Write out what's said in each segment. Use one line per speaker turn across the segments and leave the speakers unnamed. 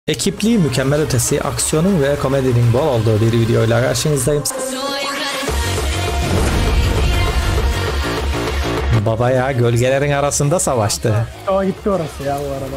Ekipliği mükemmel ötesi, aksiyonun ve komedinin bol olduğu bir videoyla karşınızdayım. Baba ya gölgelerin arasında savaştı.
O gitti orası ya bu arada.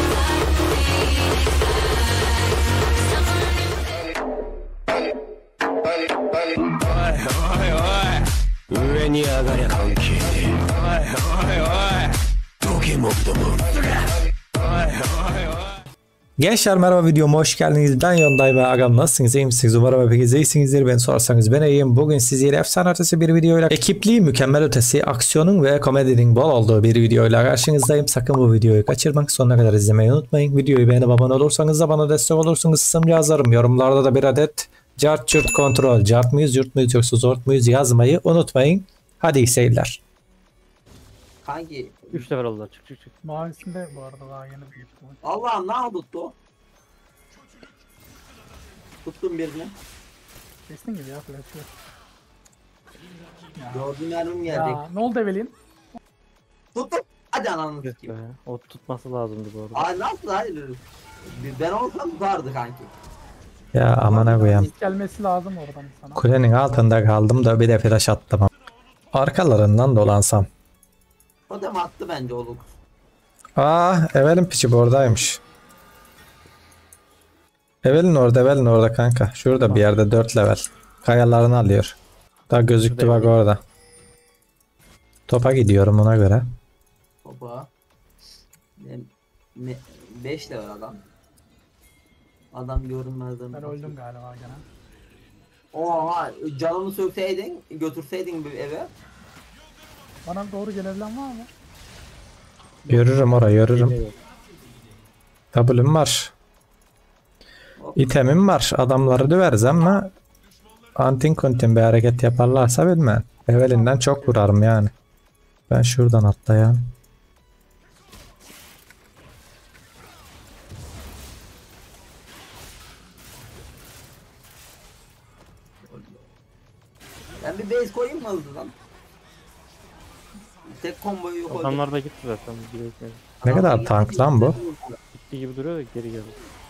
Gençler merhaba, videoma hoş geldiniz. Ben Yonday ve Agam, nasılsınız, iyi misiniz? Umarım hepiniz iyisinizdir. Beni sorarsanız ben iyiyim. Bugün sizlere efsane ötesi bir videoyla, ekipliği mükemmel ötesi, aksiyonun ve komedinin bol olduğu bir videoyla karşınızdayım. Sakın bu videoyu kaçırmak, sonuna kadar izlemeyi unutmayın. Videoyu beğenip abone olursanız da bana destek olursunuz. Sım yazarım. Yorumlarda da bir adet cart cürt kontrol. Cart mıyız, yurt muyuz yoksa zort muyuz yazmayı unutmayın. Hadi iyi seyirler.
Hangi?
3 level oldular, çık.
Mavisinde bu arada daha yeni büyük.
Allah'ım ne oldu o? Tuttum birini.
Kesin gibi ya flash yok.
Gördüğüm mermim gelecek.
Ya ne oldu Evelyn?
Tuttum. Hadi ananı
Be.
sikeyim.
O tutması lazımdı bu arada.
Ay nasıl hayır. Ben olsam tutardı kanki.
Ya amana koyayım.
Gelmesi lazım oradan sana.
Kulenin altında kaldım da bir de flash attım. Arkalarından dolansam.
O da attı bence oğlum.
Evelyn piçi oradaymış. Evelyn orada kanka. Şurada bir yerde 4 level. Kayalarını alıyor. Daha gözüktü bak orada. Topa gidiyorum ona göre.
Hopa. 5 level adam. Adam görünmezden.
Ben öldüm galiba gene.
Oha canımı sökseydin götürseydin bir eve.
Bana doğru gelebilen var mı?
Yürürüm oraya yürürüm. W'm var. İtemim var. Adamları döveriz ama antin kontin bir hareket yaparlarsa bilmem. Evelyn'den çok vurarım yani. Ben şuradan atlayayım.
Ben bir base koyayım mı hızlıdan? Tek komboyu yok oldu.
Adamlar da gitti zaten. Gitti
Ne kadar tank lan bu?
gibi duruyor da geri geldi.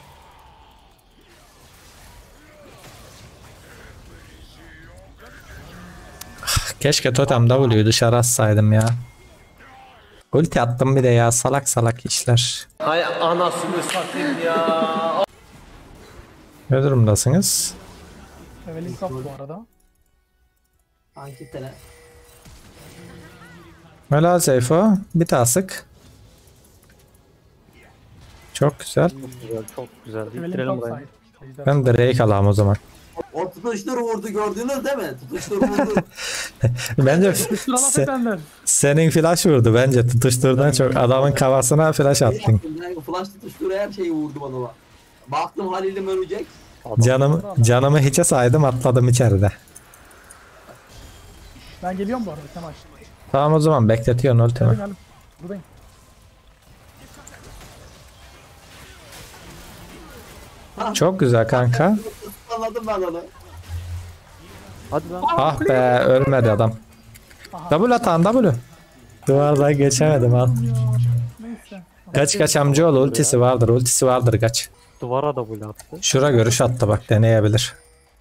Keşke totem W'yu dışarı atsaydım ya. Ulti attım bir de ya, salak salak işler.
Hay anasını satayım ya.
Ne durumdasınız?
Evelyn kap bu arada.
Hangi tane?
Öyle Seyfo. Bir daha sık. Çok güzel.
Çok güzel.
Evelyn
Bitirelim
kap
burayı.
sahip.
Ben de Drake alayım o zaman.
O tutuştur vurdu gördünüz değil mi? Tutuştur vurdu.
Bence
Sıra laf edenler.
senin flash vurdu bence, tutuşturdan çok adamın kafasına flash attın.
Yani flash tutuştur her şeyi vurdu bana bak. Baktım Halil'im ölecek.
Canımı hiçe saydım, atladım içeride.
Ben geliyorum bu arada Kemal.
Tamam o zaman bekletiyorsun ultimi.
Geldim. Buradayım.
Çok güzel kanka.
Anladım ben onu.
Hadi lan.
Ah be, ölmedi adam. W atan W. Duvardan geçemedim al.
Neyse.
Kaç amcaoğlu, ultisi vardır kaç.
Duvara da böyle attı.
Şura görüş attı bak, deneyebilir.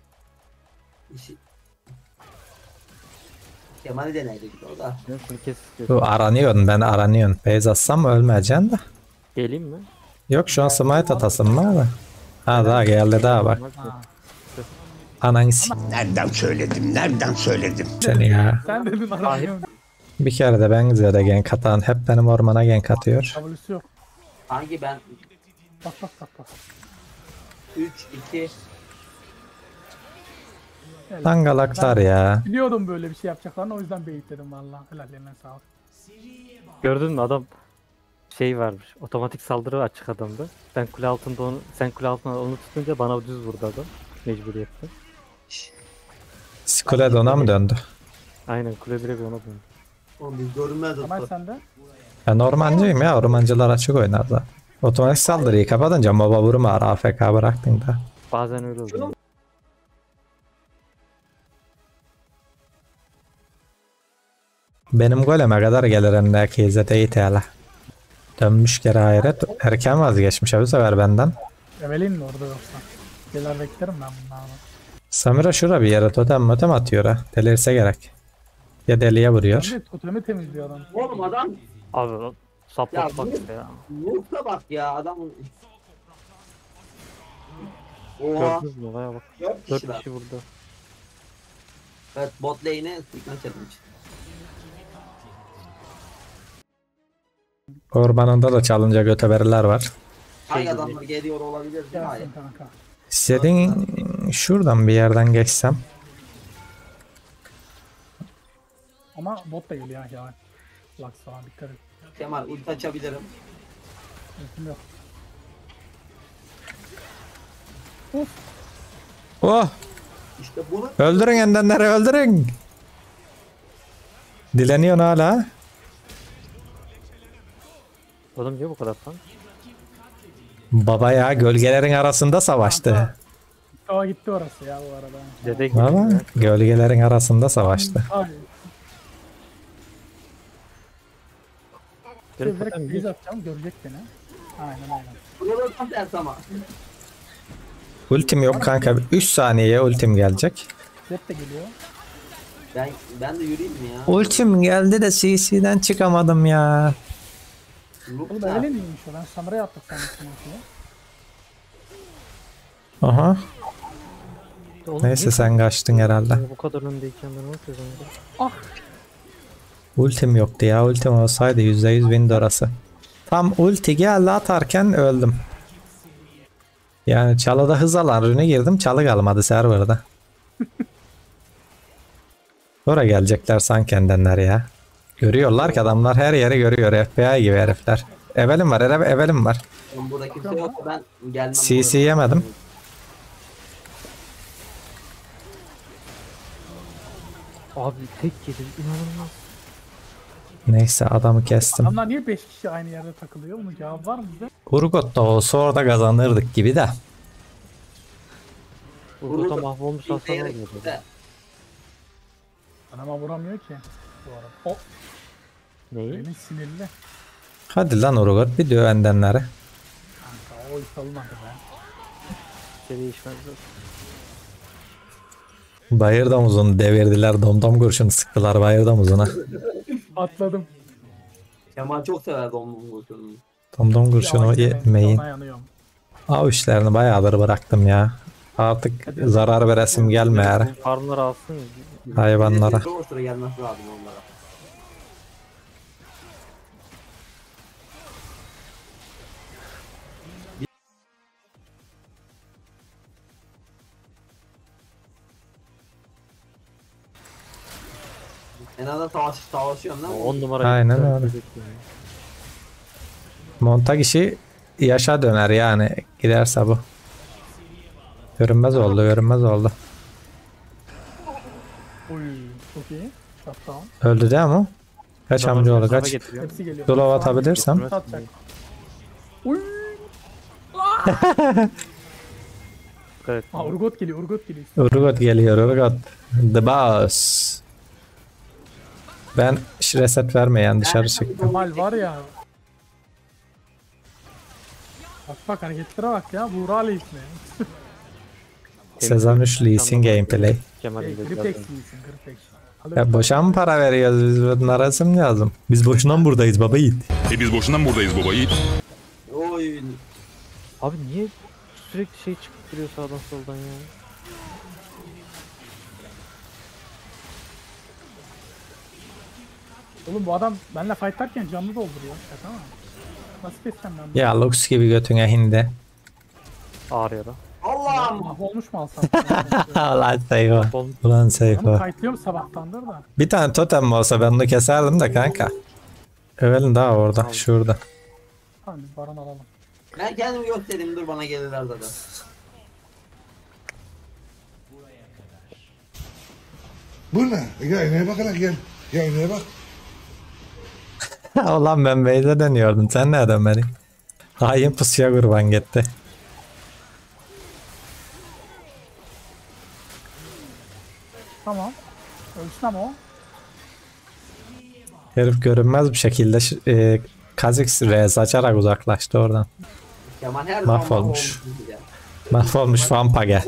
Kemal'i deneyecek o da.
Ben şunu kes.
Bu aranıyorsun, ben aranıyorsun. Beyz atsam ölmeyeceksin de.
Geleyim mi?
Yok şu an smite atasım var da. Ha daha geldi daha bak. Ananı
Nereden söyledim?
seni ya.
Sen dedin aramıyorum.
Bir kere de ben güzel de gank atan. Hep benim ormana gank atıyor.
W'su yok.
Hangi ben?
Bak.
3, 2.
Dangalaklar ya.
Biliyordum böyle bir şey yapacaklarını, o yüzden beyitledim valla. Helallerine sağlık.
Gördün mü adam şey varmış. Otomatik saldırı açık adamda. Ben kule altında onu, sen kule altında onu tutunca bana düz vurdu adam. Mecburiyetten.
Skule ona mı döndü?
Aynen kule direkt ona döndü.
Oğlum biz görünmez
Kemal
oldu.
sende.
Ben ormancıyım ya. Ormancılar açık oynardı. Otomatik saldırıyı kapatınca moba vurma, AFK bıraktın da.
Bazen öyle oluyor.
Benim goleme kadar gelir endeki İzzet Eğitel'e. Dönmüş geri hayret. Erken vazgeçmiş bu sefer benden.
Evelyn mi orada yoksa? Gelir beklerim ben bunlarla.
Samira şura bir yere totem atıyor ha. Delirse gerek. Ya deliye vuruyor.
Şimdi totemi temizliyor adam.
Oğlum adam
Abi
Ya
support bak
bu-
işte ya.
Nurt'a bak ya adamın. Oha.
Gördünüz mü? Baya bak.
4
4
kişi var.
kişi burada.
Evet bot lane'e sıkma challenge.
Ormanında da çalınca göteberiler var.
Hangi
gibi.
adamlar geliyor olabilir değil mi? Hayır.
Gelsin kanka.
İstediğin şuradan bir yerden geçsem.
Ama bot da geliyor ya. Lux falan dikkat et.
Kemal ulti açabilirim.
Ultim yok.
Oh!
İşte bunu
Öldürün endenleri öldürün. Dileniyorsun hala.
Oğlum niye bu kadar fan?
Baba ya gölgelerin arasında savaştı.
Aa gitti orası ya bu arada.
Dede gibi.
Ama
ya.
gölgelerin arasında savaştı.
Ay.
Benim
Direkt
totem
base atacağım görecek beni. Aynen.
burada tam tersi ama.
Ultim yok kanka. 3 saniyeye ultim gelecek.
Zed de geliyor.
Ben de yürüyeyim mi ya?
Ultim geldi de CC'den çıkamadım ya.
Loop
Oğlum
da.
Evelyn miymiş o? Ben Samira'ya attık sanmıştım ortaya.
Aha.
Oğlum
Neyse
niye
sen kaçtın herhalde.
bu kadar öndeyken ben ne yapıyordum burada?
Ultim yoktu ya. Ultim olsaydı %100 win orası. Tam ulti geldi atarken öldüm. Yani çalıda hız alan rüne girdim. Çalı kalmadı serverda. Oraya gelecekler sanki endenler ya. Görüyorlar ki adamlar her yeri görüyor. FBI gibi herifler. Evelyn var. Evelyn var.
Oğlum burada kimse yok ben gelmem.
CC yemedim.
Abi tek yedim inanılmaz.
Neyse adamı kestim.
Adamlar niye 5 kişi aynı yerde takılıyor? Bunun cevabı var mı bize?
Urgot da olsa orada kazanırdık gibi de.
Urgot'a mahvolmuş hasar oluyordu.
Adama vuramıyor ki. Bu arada. O
Neyi?
benim sinirli.
Hadi lan Urgot bir döv endenleri.
Kanka o hiç olmadı be.
Bir şey değişmez zaten.
Bayır domuzunu devirdiler. Domdom kurşunu sıktılar bayır domuzuna.
Atladım.
Kemal çok severdi onun kurşununu.
Domdom kurşunu yemeyin.
Ona yanıyorum.
Av işlerini bayağıdır bıraktım ya. Artık zarar veresim gelmeyer
Farmları alsın.
hayvanlara.
O sıra gelmesi lazım onlara. En azından savaşıyorsun değil mi?
10 numara.
Aynen
güzel
öyle.
çocuk yani.
Montag işi yaşa döner yani giderse bu. Görünmez oldu görünmez oldu.
Uy çok iyi. Shutdown.
Öldü değil mi? Kaç amcaoğlu
Araba
kaç.
getiriyorum.
Hepsi geliyor.
Dolav atabilirsem.
Satacak. Uy.
Dikkat et.
Aa Urgot geliyor. Urgot geliyor.
Urgot geliyor Urgot. The boss. Ben reset vermeyen dışarı çıktım.
Kemal var ya. Bak hareketlere bak ya. Buğra Ali ismi.
Sezon 3 Lee Sin gameplay.
Kemal'in de
Gripex
zaten.
iyisin. Gripex.
Ya boşa mı para veriyoruz biz bunlara resim lazım. Biz boşuna mı buradayız baba yiğit?
Biz boşuna mı buradayız baba yiğit?
Oy.
Abi niye sürekli şey çıkıp duruyor sağdan soldan ya?
Oğlum bu adam benimle fightlarken canlı dolduruyor. Şaka mı? Nasıl keseceğim ben bunu?
Ya Lux gibi götüne hindi.
Ağrıyor da.
Allah'ım.
Mahvolmuş mu alsam?
Ulan Seyfo.
Bol-
Ulan Seyfo.
Onu fightlıyorum sabahtandır da.
Bir tane totem olsa ben onu keserdim de kanka. Evelin daha orada şurada.
Tamam biz baron alalım.
Ben kendimi göstereyim dur bana gelirler zaten.
Bu ne? Gel ineğe bak hele gel. Gel ineğe bak.
Ulan ben Beyze dönüyordum. Sen nereden beni? Hain pusuya kurban gitti.
Tamam. Ölsün ama o.
Herif görünmez bir şekilde Kha'Zix R'ye saçarak uzaklaştı oradan.
Kemal her zaman
Mahvolmuş.
mahvolmuş ya.
Mahvolmuş Fampage.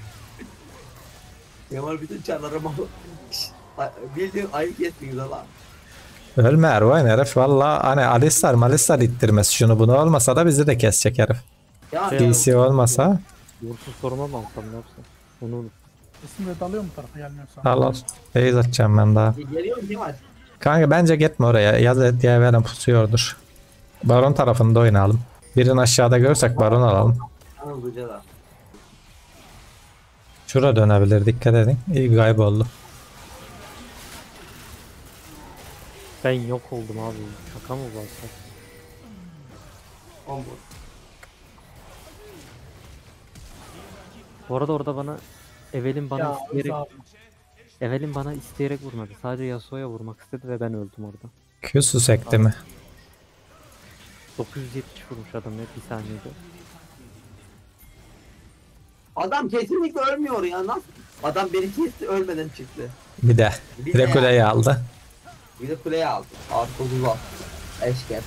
Kemal bütün çarları mahvolmuş. Bildiğin ayı kesmiyor lan.
Ölme Ervan herif valla hani Alistar ittirmez şunu bunu olmasa da bizi de kesecek herif.
Ya
DC olmasa
Vursuz koruma mı alsam ne yapsam? Onu unut.
İsim de dalıyor mu tarafa gelmiyorsa?
al al. Beyz atacağım ben daha.
geliyor mu Kemal?
Kanka bence gitme oraya. Yaz diye veren pusuyordur. Baron tarafında oynayalım. Birini aşağıda görsek baron alalım.
Hızlıca da.
Şura dönebilir dikkat edin. İyi kayboldu.
Ben yok oldum abi. Şaka mı bu?
Oldu.
Bu arada orada bana Evelyn bana
Ya
isteyerek
abi.
Evelyn bana isteyerek vurmadı. Sadece Yasuo'ya vurmak istedi ve ben öldüm orada.
Q'su sekti mi?
970 vurmuş adam ya bir saniyede.
Adam kesinlikle ölmüyor ya nasıl? Adam beni kesti ölmeden çıktı.
Bir de.
Bir
Bir de
de
kuleyi aldı.
Bir de kuleye aldı. Artı uzak. Eşker.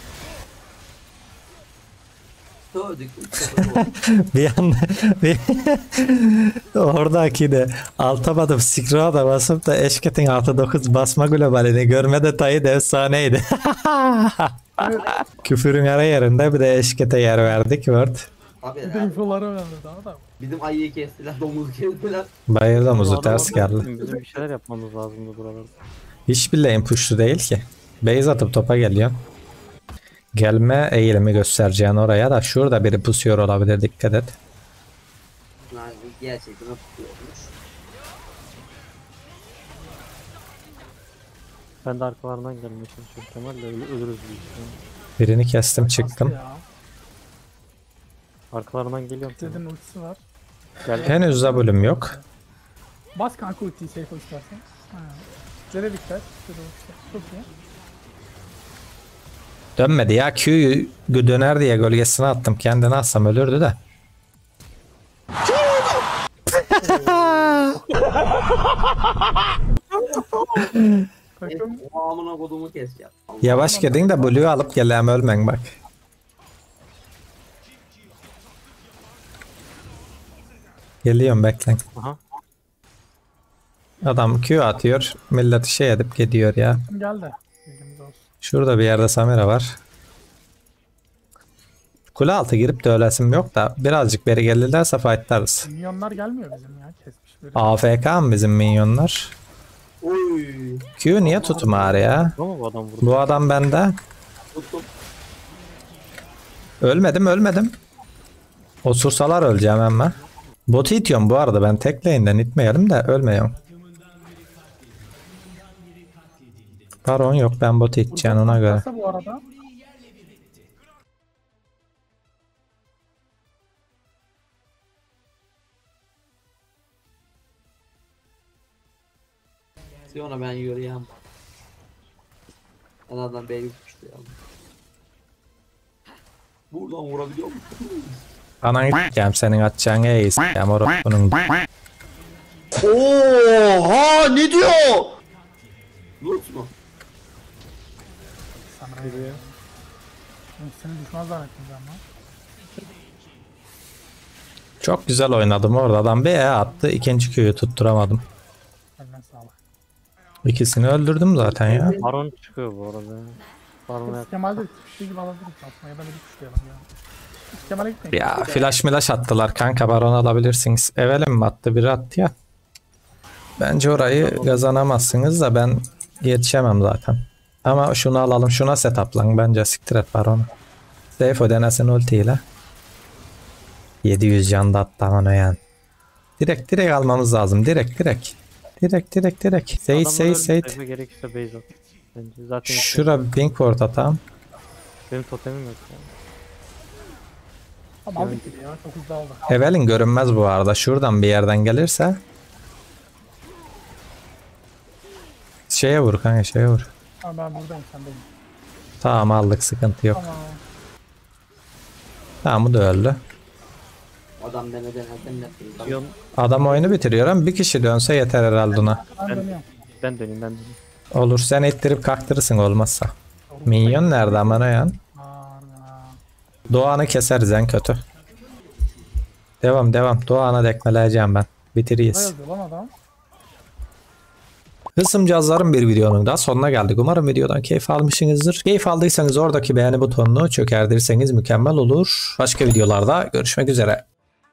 Tövdük.
Bir anda bir oradaki de alta basıp scroll'a da basıp da eşketin artı 9 basma globalini görme detayı da efsaneydi. Küfürün ara yerinde bir de eşkete yer verdik Word.
Abi
Bir de infoları verdi daha da.
bizim ayıyı kestiler, domuzu kestiler.
Bayıldım
Bu
uzu
adam
ters
orada
geldi.
Bizim bir şeyler yapmamız lazımdı buralarda.
Hiçbir lane push'lu değil ki. Base atıp topa geliyor. Gelme eğilimi göstereceğin oraya da şurada biri pusuyor olabilir dikkat et.
Yani gerçekten tutuyormuş.
Ben de arkalarından gelmeye çalışıyorum. Kemal de ölürüz büyük ihtimalle.
Birini kestim çıktım.
Bastı ya.
Arkalarından geliyorum.
Zed'in ultisi var.
Gel.
Henüz de bölüm yok.
Bas kanka ultiyi safe istersen. Ha. Zed'e dikkat. Zed'e ultisi. Çok iyi.
Dönmedi ya Q'yu döner diye gölgesine attım. Kendini atsam ölürdü de.
Takım
O amına kodumu keseceğim.
Yavaş gidin de Blue'yu alıp gelem ölmen bak. Geliyorum beklen.
Aha.
Adam Q atıyor. Millet şey edip gidiyor ya.
geldi. Bilgimiz olsun.
Şurada bir yerde Samira var. Kule altı girip de ölesim yok da birazcık beri gelirlerse fightlarız.
Milyonlar gelmiyor bizim ya. Kesmiş böyle.
AFK mı bizim minyonlar?
Oy.
Q niye tutmar ya?
Ama bu adam vurdu.
Bu adam bende.
Tuttum.
Ölmedim. Osursalar öleceğim hemen. Botu itiyorum bu arada ben tek lane'den itmeyelim de ölmüyorum. Baron yok ben botu iteceğim ona göre.
Kasa bu arada.
Siyona ben yürüyemem. En azından bey düştü ya. Buradan vurabiliyor musun?
Anan iteceğim senin atacağın eğis. Bunun
Oha ne diyor?
Lux mu?
Samurai. Ben seni düşman zannettim ama.
çok güzel oynadım orada adam bir E attı ikinci Q'yu tutturamadım.
Eline sağlık.
İkisini öldürdüm zaten ya.
Baron çıkıyor bu arada. Baron'a
Kemal'de şey gibi alabiliriz aslında ya da bir tuşlayalım ya. Hiç Kemal'e gitmeyin.
Ya flash attılar kanka baron alabilirsiniz. Evelyn mi attı biri attı ya. Bence orayı kazanamazsınız da ben yetişemem zaten. Ama şunu alalım şuna setuplan bence siktir et baronu. Safe o denesin ultiyle. 700 can da attı aman yani. Direkt almamız lazım direkt. Seyit.
Gerekirse base at. Bence zaten
Şura bir pink ward atalım.
benim totemim yok ya.
Ama aldık gibi ya. Çok hızlı aldı.
Evelyn görünmez bu arada. Şuradan bir yerden gelirse. Şeye vur kanka şeye vur.
Ama ben buradayım sendeyim.
Tamam aldık sıkıntı yok.
Tamam.
Tamam bu da öldü.
Adam demeden elden ne?
Sion,
Adam oyunu bitiriyor ama bir kişi dönse yeter herhalde ona.
Ben dönüyorum.
ben döneyim.
Olur sen ittirip kaktırırsın olmazsa. Minyon nerede aman yan?
Aa.
Doğan'ı keseriz en kötü. Devam. Doğan'a dekmeleyeceğim ben.
Ne
Bitiriyiz.
yazıyor lan adam?
Hısımcazların bir videonun daha sonuna geldik. Umarım videodan keyif almışsınızdır. Keyif aldıysanız oradaki beğeni butonunu çökertirseniz mükemmel olur. Başka videolarda görüşmek üzere.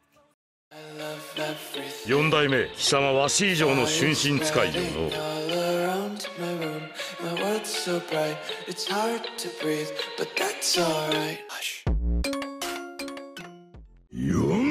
4代目貴様わし以上の春心使いよの
all around my room. My world's so bright, it's hard to breathe, but that's alright. Hush.
よん